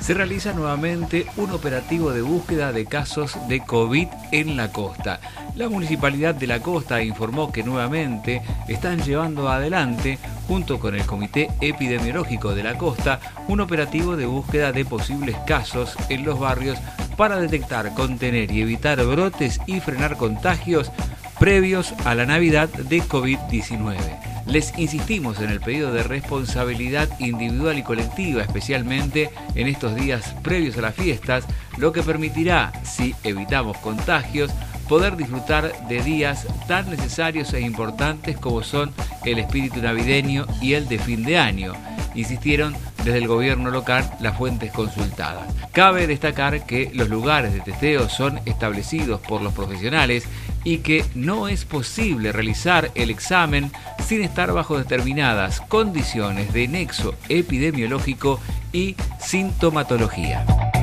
Se realiza nuevamente un operativo de búsqueda de casos de COVID en la costa. La Municipalidad de la Costa informó que nuevamente están llevando adelante, junto con el Comité Epidemiológico de la Costa, un operativo de búsqueda de posibles casos en los barrios para detectar, contener y evitar brotes y frenar contagios previos a la Navidad de COVID-19. Les insistimos en el pedido de responsabilidad individual y colectiva, especialmente en estos días previos a las fiestas, lo que permitirá, si evitamos contagios, poder disfrutar de días tan necesarios e importantes como son el espíritu navideño y el de fin de año, insistieron desde el gobierno local las fuentes consultadas. Cabe destacar que los lugares de testeo son establecidos por los profesionales y que no es posible realizar el examen sin estar bajo determinadas condiciones de nexo epidemiológico y sintomatología.